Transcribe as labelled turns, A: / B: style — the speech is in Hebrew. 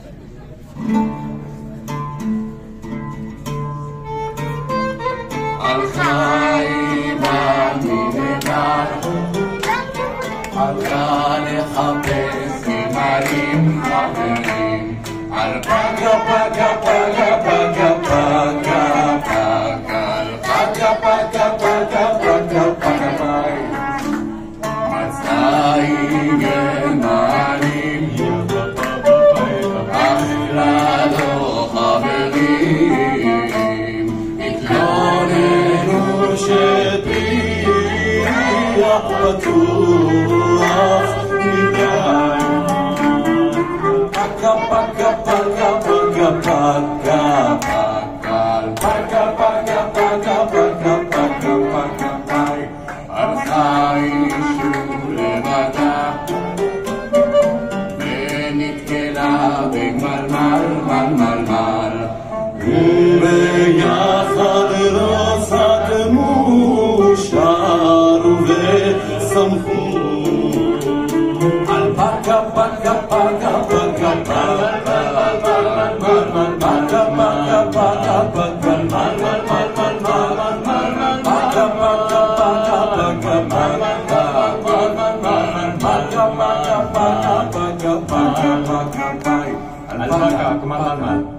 A: על חיים המדינה הלכה לחפש גמלים חברים על פגה פגה פגה פגה פגה פגה פגה פגה פגה פגה פגה מצאה היא גמלים אכלה לו חברים התלוננו שפיח פתוח מדי פגה פגה פגה פגה פגה פגה פגה פגה פגה פגה פגה הלכה היא שוב לבדה ונתקלה בגמלמל מלמל וביחד לא סתמו שרו ושמחו על פגה פגה פגה פגה
B: Alpaca, kemana-mana?